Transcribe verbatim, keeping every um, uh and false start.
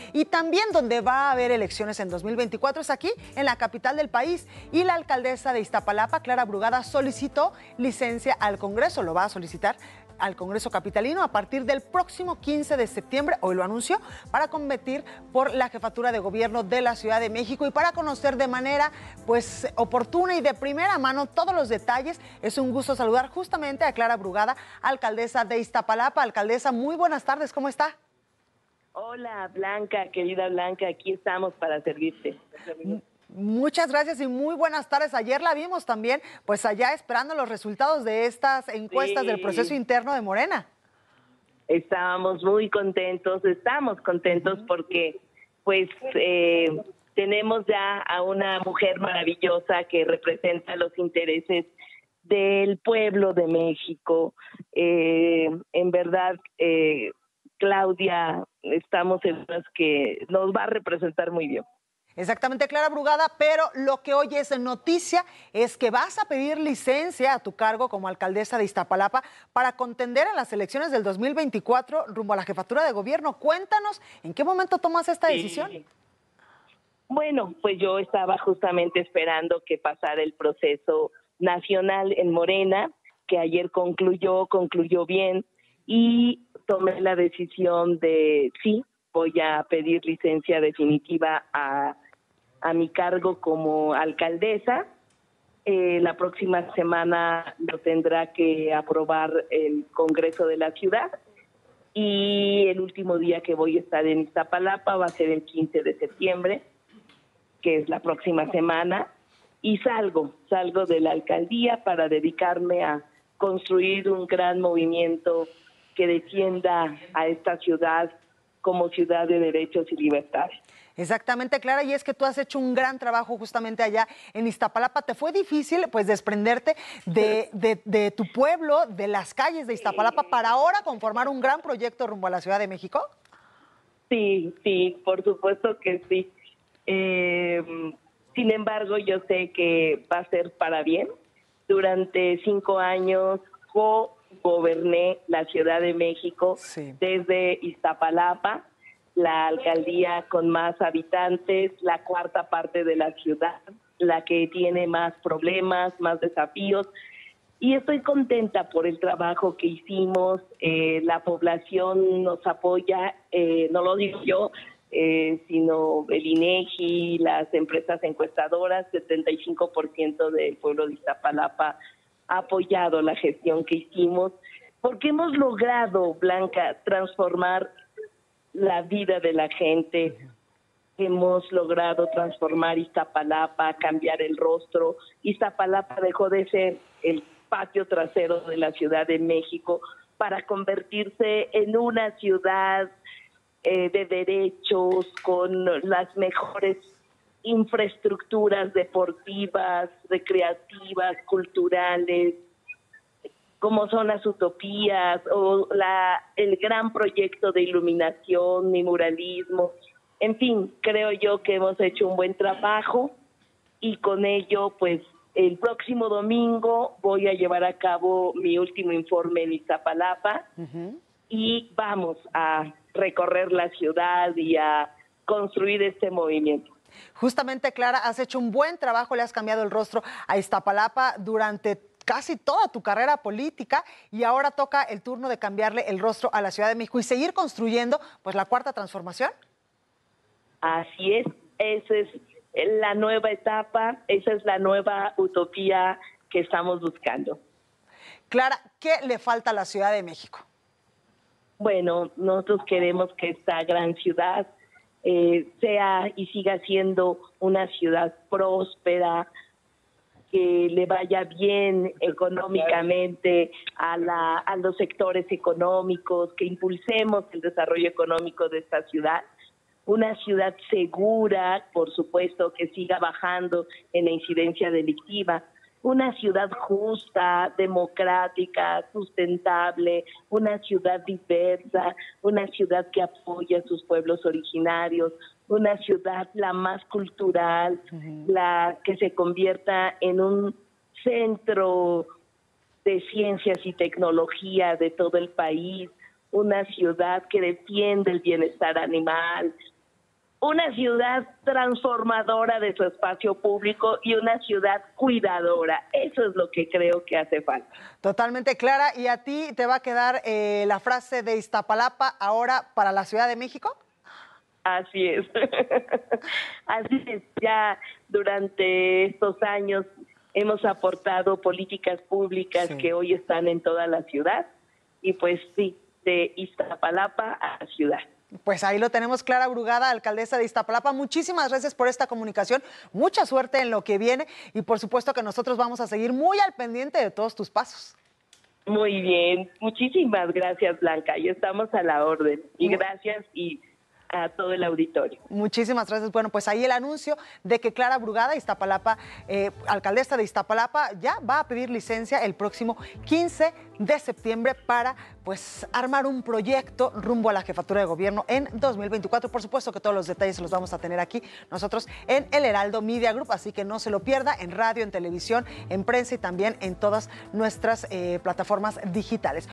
y también donde va a haber elecciones en dos mil veinticuatro es aquí, en la capital del país. Y la alcaldesa de Iztapalapa, Clara Brugada, solicitó licencia al Congreso, lo va a solicitar al Congreso capitalino a partir del próximo quince de septiembre, hoy lo anunció, para competir por la jefatura de gobierno de la Ciudad de México. Y para conocer de manera pues oportuna y de primera mano todos los detalles, es un gusto saludar justamente a Clara Brugada, alcaldesa de Iztapalapa. Alcaldesa, muy buenas tardes, ¿cómo está? Hola Blanca, querida Blanca, aquí estamos para servirte. Muchas gracias y muy buenas tardes. Ayer la vimos también, pues allá esperando los resultados de estas encuestas Sí. del proceso interno de Morena. Estábamos muy contentos, estamos contentos uh-huh. porque pues eh, tenemos ya a una mujer maravillosa que representa los intereses del pueblo de México. Eh, en verdad, eh, Claudia, estamos seguros que nos va a representar muy bien. Exactamente, Clara Brugada, pero lo que hoy es noticia es que vas a pedir licencia a tu cargo como alcaldesa de Iztapalapa para contender en las elecciones del dos mil veinticuatro rumbo a la jefatura de gobierno. Cuéntanos, ¿en qué momento tomas esta sí. decisión? Bueno, pues yo estaba justamente esperando que pasara el proceso nacional en Morena, que ayer concluyó, concluyó bien, y tomé la decisión de sí, voy a pedir licencia definitiva a, a mi cargo como alcaldesa. Eh, la próxima semana lo tendrá que aprobar el Congreso de la ciudad y el último día que voy a estar en Iztapalapa va a ser el quince de septiembre, que es la próxima semana, y salgo, salgo de la alcaldía para dedicarme a construir un gran movimiento que defienda a esta ciudad como ciudad de derechos y libertades. Exactamente, Clara, y es que tú has hecho un gran trabajo justamente allá en Iztapalapa. ¿Te fue difícil pues desprenderte de, de, de tu pueblo, de las calles de Iztapalapa, para ahora conformar un gran proyecto rumbo a la Ciudad de México? Sí, sí, por supuesto que sí. Eh, sin embargo, yo sé que va a ser para bien. Durante cinco años co-goberné la Ciudad de México sí. desde Iztapalapa, la alcaldía con más habitantes, la cuarta parte de la ciudad, la que tiene más problemas, más desafíos. Y estoy contenta por el trabajo que hicimos. Eh, la población nos apoya, eh, no lo digo yo, eh, sino el INEGI, las empresas encuestadoras. Setenta y cinco por ciento del pueblo de Iztapalapa ha apoyado la gestión que hicimos, porque hemos logrado, Blanca, transformar la vida de la gente. Hemos logrado transformar Iztapalapa, cambiar el rostro. Iztapalapa dejó de ser el patio trasero de la Ciudad de México para convertirse en una ciudad eh, de derechos, con las mejores infraestructuras deportivas, recreativas, culturales, como son las utopías o la, el gran proyecto de iluminación y muralismo. En fin, creo yo que hemos hecho un buen trabajo y con ello, pues, el próximo domingo voy a llevar a cabo mi último informe en Iztapalapa uh-huh. y vamos a recorrer la ciudad y a construir este movimiento. Justamente, Clara, has hecho un buen trabajo, le has cambiado el rostro a Iztapalapa durante casi toda tu carrera política y ahora toca el turno de cambiarle el rostro a la Ciudad de México y seguir construyendo pues la cuarta transformación. Así es, esa es la nueva etapa, esa es la nueva utopía que estamos buscando. Clara, ¿qué le falta a la Ciudad de México? Bueno, nosotros queremos que esta gran ciudad eh, sea y siga siendo una ciudad próspera, que le vaya bien económicamente a, la, a los sectores económicos, que impulsemos el desarrollo económico de esta ciudad. Una ciudad segura, por supuesto, que siga bajando en la incidencia delictiva. Una ciudad justa, democrática, sustentable, una ciudad diversa, una ciudad que apoya a sus pueblos originarios, una ciudad la más cultural, uh-huh. la que se convierta en un centro de ciencias y tecnología de todo el país, una ciudad que defiende el bienestar animal, una ciudad transformadora de su espacio público y una ciudad cuidadora. Eso es lo que creo que hace falta. Totalmente, Clara. ¿Y a ti te va a quedar eh, la frase de Iztapalapa ahora para la Ciudad de México? Así es. Así es. Ya durante estos años hemos aportado políticas públicas sí. que hoy están en toda la ciudad. Y pues sí, de Iztapalapa a la ciudad. Pues ahí lo tenemos, Clara Brugada, alcaldesa de Iztapalapa. Muchísimas gracias por esta comunicación, mucha suerte en lo que viene y por supuesto que nosotros vamos a seguir muy al pendiente de todos tus pasos. Muy bien, muchísimas gracias, Blanca, y estamos a la orden. Y gracias y a todo el auditorio. Muchísimas gracias. Bueno, pues ahí el anuncio de que Clara Brugada, Iztapalapa, eh, alcaldesa de Iztapalapa, ya va a pedir licencia el próximo quince de septiembre para pues armar un proyecto rumbo a la jefatura de gobierno en dos mil veinticuatro. Por supuesto que todos los detalles los vamos a tener aquí nosotros en el Heraldo Media Group, así que no se lo pierda en radio, en televisión, en prensa y también en todas nuestras eh, plataformas digitales.